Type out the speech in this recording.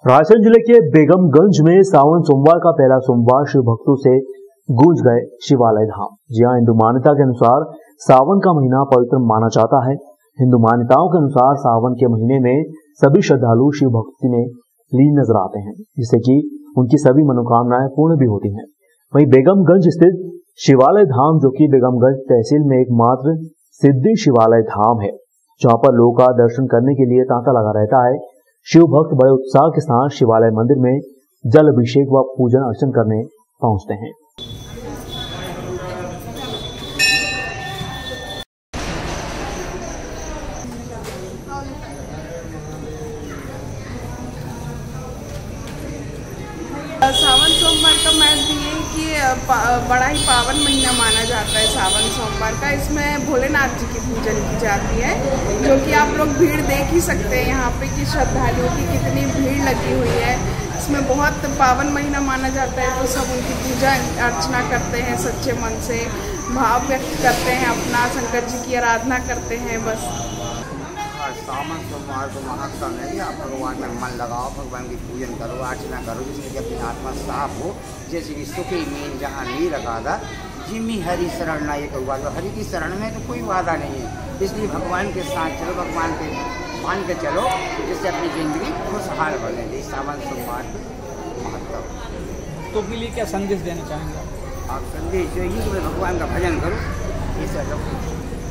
रायसेन जिले के बेगमगंज में सावन सोमवार का पहला सोमवार शिव भक्तों से गूंज गए शिवालय धाम। जी हां, हिंदू मान्यता के अनुसार सावन का महीना पवित्र माना जाता है। हिंदू मान्यताओं के अनुसार सावन के महीने में सभी श्रद्धालु शिव भक्ति में लीन नजर आते हैं, जिससे कि उनकी सभी मनोकामनाएं पूर्ण भी होती हैं। वहीं बेगमगंज स्थित शिवालय धाम, जो कि बेगमगंज तहसील में एकमात्र सिद्धि शिवालय धाम है, जहां पर लोगों का दर्शन करने के लिए तांता लगा रहता है। शिव भक्त बड़े उत्साह के साथ शिवालय मंदिर में जल अभिषेक व पूजन अर्चन करने पहुंचते हैं। सावन सोमवार का महत्व ये है कि बड़ा ही पावन महीना माना जाता है सावन सोमवार का। इसमें भोलेनाथ जी की पूजन की जाती है, जो कि आप लोग भीड़ देख ही सकते हैं यहाँ पे कि श्रद्धालुओं की कितनी भीड़ लगी हुई है। इसमें बहुत पावन महीना माना जाता है, तो सब उनकी पूजा अर्चना करते हैं, सच्चे मन से भाव व्यक्त करते हैं, अपना शंकर जी की आराधना करते हैं। बस सावन सोमवार को महत्व है कि आप भगवान में मन लगाओ, भगवान की पूजन करो, अर्चना करो, जिससे कि अपनी आत्मा साफ हो। जैसे कि सुखी मीन जहाँ नहीं रखा था, जिम्मी हरि शरण ना, ये कहुआ तो हरि की शरण में तो कोई वादा नहीं है। इसलिए भगवान के साथ चलो, भगवान के मान के चलो, जिससे अपनी ज़िंदगी खुशहाल बने। ये सावन सोमवार का महत्व तो के लिए क्या संदेश देना चाहेंगे आप? संदेश यही कि भगवान का भजन करो, ये सब